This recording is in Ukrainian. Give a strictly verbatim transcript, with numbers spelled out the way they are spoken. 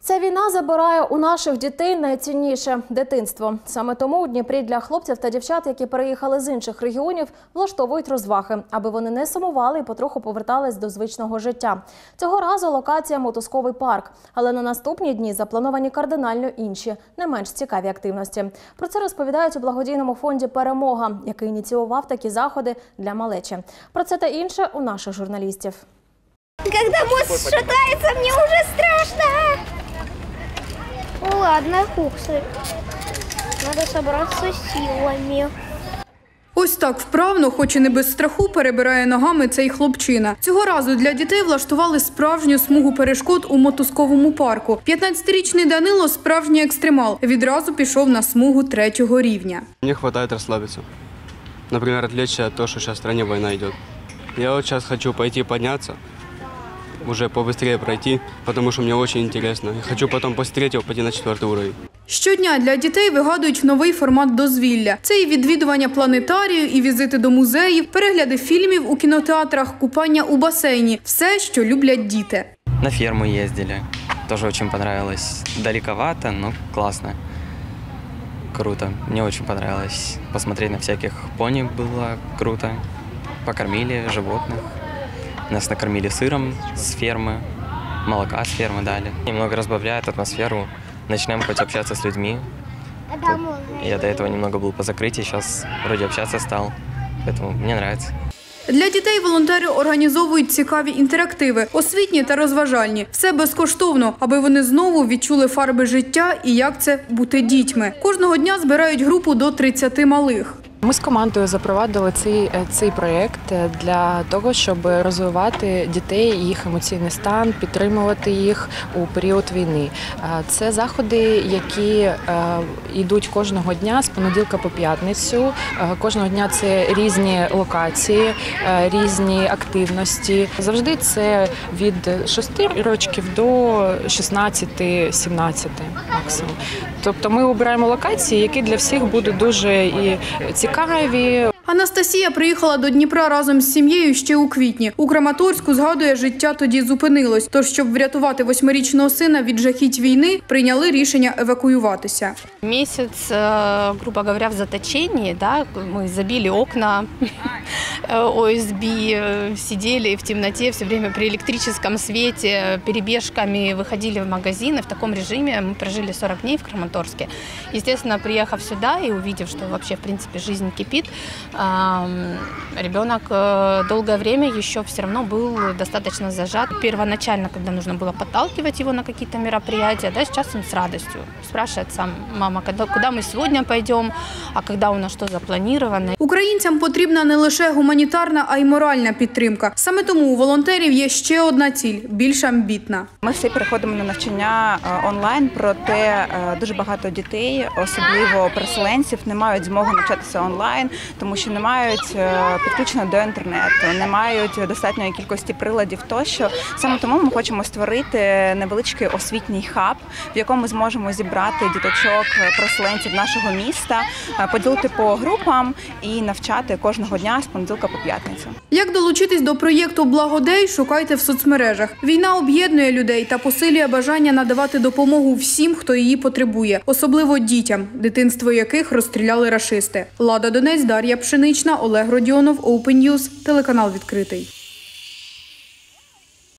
Ця війна забирає у наших дітей найцінніше – дитинство. Саме тому у Дніпрі для хлопців та дівчат, які переїхали з інших регіонів, влаштовують розваги, аби вони не сумували і потроху повертались до звичного життя. Цього разу локація – мотузковий парк. Але на наступні дні заплановані кардинально інші, не менш цікаві активності. Про це розповідають у благодійному фонді «Перемога», який ініціював такі заходи для малечі. Про це та інше у наших журналістів. Когда мост шатается, мне уже страшно. Ну ладно, куксы. Надо собраться силами. Ось так вправно, хоч і не без страху, перебирає ногами цей хлопчина. Цього разу для дітей влаштували справжню смугу перешкод у мотузковому парку. п'ятнадцятирічний Данило – справжній екстремал. Відразу пішов на смугу третього рівня. Мені вистачає розслабитися. Наприклад, відвлечься від того, що зараз в країні війна йде. Я от зараз хочу пойти піднятися, уже побыстрее пройти, потому что мне очень интересно. Я хочу потом после третьего пойти на четвертый уровень. Щодня для дітей вигадують новий формат дозвілля. Це і відвідування планетарію, і візити до музеїв, перегляди фільмів у кінотеатрах, купання у басейні – все, що люблять діти. На ферму їздили. Тоже очень понравилось. Далековато, но классно. Круто. Мне очень понравилось. Посмотреть на всяких пони было круто. Покормили животных. Нас накормили сыром с фермы, молока с фермы дали. Немного разбавляет атмосферу, начинаем хоть общаться с людьми. Я до этого немного был по закрытии, сейчас вроде общаться стал, поэтому мне нравится. Для дітей волонтери організовують цікаві інтерактиви, освітні та розважальні. Все безкоштовно, аби вони знову відчули фарби життя і як це бути дітьми. Кожного дня збирають групу до тридцяти малих. Ми з командою запровадили цей, цей проєкт для того, щоб розвивати дітей, їх емоційний стан, підтримувати їх у період війни. Це заходи, які йдуть кожного дня з понеділка по п'ятницю. Кожного дня це різні локації, різні активності. Завжди це від шести років до шістнадцяти-сімнадцяти максимум. Тобто ми обираємо локації, які для всіх будуть дуже і цікаві. Анастасія приїхала до Дніпра разом з сім'єю ще у квітні. У Краматорську, згадує, життя тоді зупинилось. Тож, щоб врятувати восьмирічного сина від жахіть війни, прийняли рішення евакуюватися. Місяць, грубо говоря, в заточенні, да, ми забили окна о ес бі, сидели в темноте все время при электрическом свете, перебежками выходили в магазины. В таком режиме мы прожили сорок дней в Краматорске. Естественно, приехав сюда и увидев, что вообще, в принципе, жизнь кипит, ребенок долгое время еще все равно был достаточно зажат. Первоначально, когда нужно было подталкивать его на какие-то мероприятия, да, сейчас он с радостью спрашивает сам: мама, когда, куда мы сегодня пойдем, а когда у нас что запланировано. Українцям потрібна не лише гуманітарна, а й моральна підтримка. Саме тому у волонтерів є ще одна ціль – більш амбітна. Ми всі переходимо на навчання онлайн, проте дуже багато дітей, особливо переселенців, не мають змоги навчатися онлайн, тому що не мають підключення до інтернету, не мають достатньої кількості приладів тощо. Саме тому ми хочемо створити невеличкий освітній хаб, в якому зможемо зібрати діточок, переселенців нашого міста, поділити по групам і навчати кожного дня з понеділка по п'ятницю. Як долучитись до проєкту «Благодей» шукайте в соцмережах. Війна об'єднує людей та посилює бажання надавати допомогу всім, хто її потребує, особливо дітям, дитинство яких розстріляли рашисти. Лада Донець, Дар'я Пшенична, Олег Родіонов, Open News, телеканал «Відкритий».